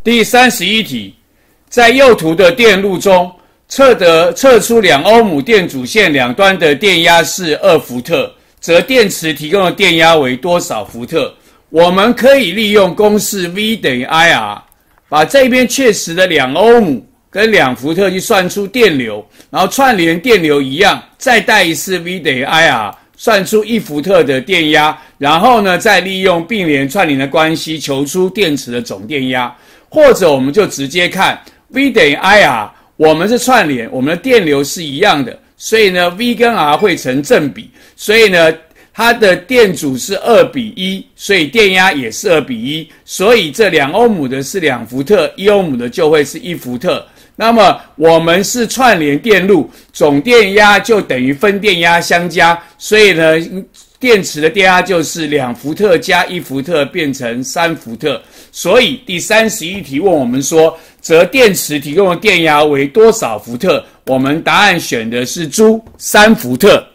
第31题，在右图的电路中，测出2欧姆电阻线两端的电压是2伏特，则电池提供的电压为多少伏特？我们可以利用公式 V 等于 IR， 把这边确实的2欧姆跟2伏特去算出电流，然后串联电流一样，再带一次 V 等于 IR， 算出1伏特的电压，然后呢，再利用并联串联的关系求出电池的总电压。或者我们就直接看 V 等于 IR， 我们是串联，我们的电流是一样的，所以呢 V 跟 R 会成正比，所以呢它的电阻是2比1，所以电压也是2比1，所以这2欧姆的是2伏特，1欧姆的就会是1伏特。那么我们是串联电路，总电压就等于分电压相加，所以呢电池的电压就是2伏特加1伏特变成3伏特。所以第31题问我们说，则电池提供的电压为多少伏特？我们答案选的是猪，3伏特。